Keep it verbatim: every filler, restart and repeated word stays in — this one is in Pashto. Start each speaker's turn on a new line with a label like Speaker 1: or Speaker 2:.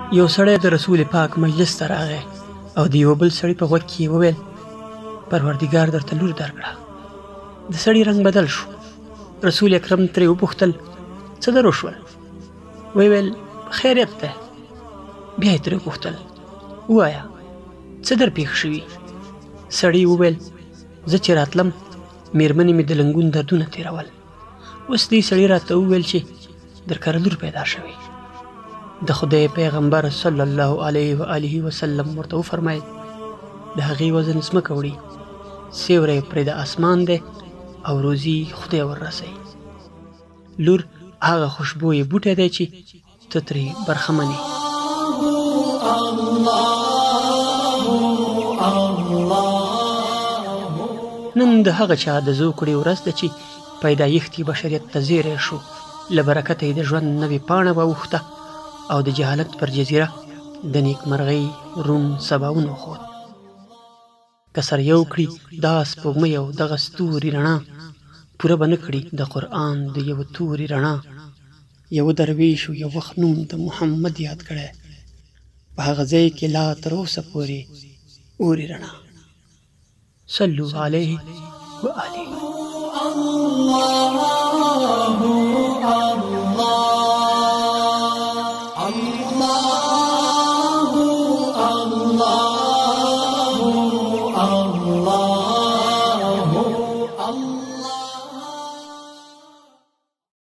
Speaker 1: یو سړی د رسول پاک مجلس ته راغی او د یو بل سړي په غوږ کې یې وویل پروردګار درته لور درکړه. د سړي رنګ بدل شو. رسول اکرم ترې وپوښتل څه در وشول؟ ویې ویل خیریت دی. بیا یې ترې وپوښتل ووایه څه در پېښ شوي؟ سړي وویل زه چې راتلم مېرمنې مې د لنګون دردونه تېرول. اوس دې سړي راته وویل چې در کره لور پیدا شوې. د خدای پیغمبر صلی الله علیه و آله وسلم ورته وفرمیل د هغې وزن ځمکه وړي، سیوری پرې د اسمان دی او روزي خدای وررسوي. لور هغه خوشبویه بوټی دی چې ته ترې برخمن یې. نن د هغه چا د زوکړې ورځ ده چې پیدایښت بشریت ته زیری شو، له برکته یې د ژوند نوې پاڼه واوښته او د جهالت پر جزیره د نیکمرغۍ روڼ سباوون وښود. که سر یو کړي دا سپوږمۍ او دغه ستوري رڼا، پوره به نه کړي د قرآن د یوه توري رڼا. یوه درویش و یو وخت نوم د محمد یاد کړی، په هغه ځای کې لا تر اوسه پورې اوري رڼا. صلو علیه و آله. الله الله